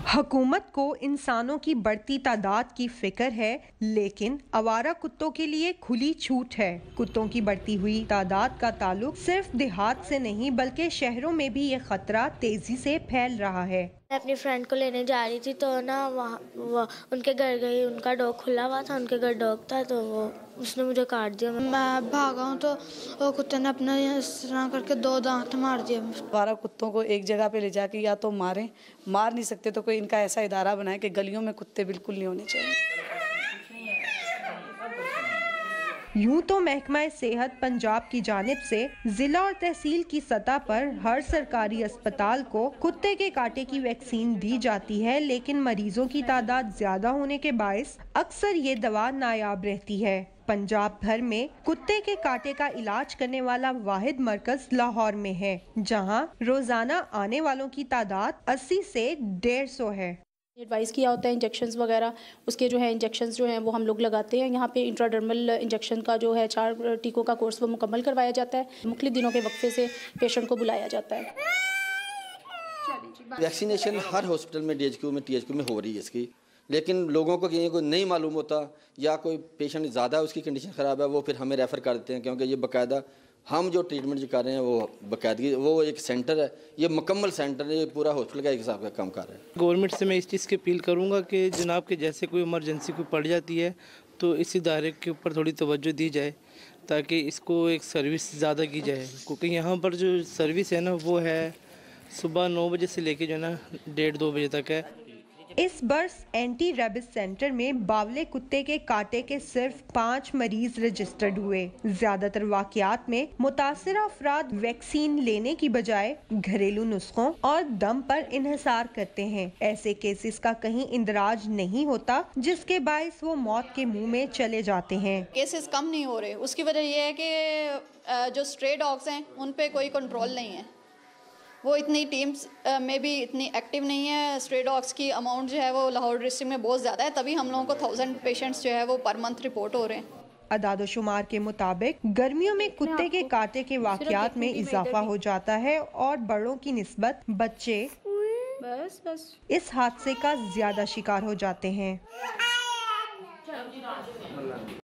हुकूमत को इंसानों की बढ़ती तादाद की फिक्र है, लेकिन आवारा कुत्तों के लिए खुली छूट है। कुत्तों की बढ़ती हुई तादाद का ताल्लुक सिर्फ देहात से नहीं बल्कि शहरों में भी ये खतरा तेजी से फैल रहा है। मैं अपनी फ्रेंड को लेने जा रही थी तो ना वहाँ उनके घर गई, उनका डॉग खुला हुआ था, उनके घर डॉग था तो उसने मुझे काट दिया। मैं भागा हूँ तो वो कुत्ते ने अपना इस तरह करके 2 दांत मार दिए। आवारा कुत्तों को एक जगह पे ले जाके या तो मार नहीं सकते तो कोई इनका ऐसा इदारा बनाए कि गलियों में कुत्ते बिल्कुल नहीं होने चाहिए। यूं तो महकमा सेहत पंजाब की जानिब से जिला और तहसील की सतह पर हर सरकारी अस्पताल को कुत्ते के कांटे की वैक्सीन दी जाती है, लेकिन मरीजों की तादाद ज्यादा होने के बायस अक्सर ये दवा नायाब रहती है। पंजाब भर में कुत्ते के कांटे का इलाज करने वाला वाहिद मरकज लाहौर में है, जहां रोजाना आने वालों की तादाद 80 से 150 है। एडवाइस किया होता है इंजेक्शंस वगैरह, उसके जो है इंजेक्शंस जो हैं वो हम लोग लगाते हैं। यहाँ पे इंट्राडर्मल इंजेक्शन का जो है 4 टीकों का कोर्स वो मुकम्मल करवाया जाता है। मुख्तलिफ दिनों के वक्फे से पेशेंट को बुलाया जाता है। वैक्सीनेशन हर हॉस्पिटल में DHQ में THQ में हो रही है इसकी, लेकिन लोगों को कहीं को नहीं मालूम होता या कोई पेशेंट ज़्यादा उसकी कंडीशन ख़राब है वो फिर हमें रेफ़र कर देते हैं, क्योंकि ये बाकायदा हम जो ट्रीटमेंट जो कर रहे हैं वो बाकायदगी वो एक सेंटर है, ये मुकम्मल सेंटर है, ये पूरा हॉस्पिटल का एक हिसाब का काम कर रहा है। गवर्नमेंट से मैं इस चीज़ की अपील करूंगा कि जनाब के जैसे कोई इमरजेंसी कोई पड़ जाती है तो इस इदारे के ऊपर थोड़ी तवज्जो दी जाए ताकि इसको एक सर्विस ज़्यादा की जाए, क्योंकि यहाँ पर जो सर्विस है ना वो है सुबह 9 बजे से लेके जो है ना 1:30-2 बजे तक है। इस बर्स एंटी रेबिस सेंटर में बावले कुत्ते के कांटे के सिर्फ 5 मरीज रजिस्टर्ड हुए। ज्यादातर वाकयात में मुतासिरा अफराद वैक्सीन लेने की बजाय घरेलू नुस्खों और दम पर इन्हिसार करते हैं। ऐसे केसेस का कहीं इंदराज नहीं होता, जिसके बायस वो मौत के मुंह में चले जाते हैं। केसेस कम नहीं हो रहे, उसकी वजह यह है कि जो स्ट्रे डॉग्स हैं उन पे कोई कंट्रोल नहीं है, वो इतनी टीम्स में भी इतनी एक्टिव नहीं है। स्ट्रे डॉग्स की अमाउंट जो है वो लाहौर डिस्ट्रिक्ट में बहुत ज़्यादा है, तभी हम लोगों को 1000 पेशेंट्स जो है वो पर मंथ रिपोर्ट हो रहे हैं। अदाद शुमार के मुताबिक गर्मियों में कुत्ते के कांटे के वाकयात में इजाफा हो जाता है और बड़ों की निस्बत बच्चे इस हादसे का ज्यादा शिकार हो जाते हैं।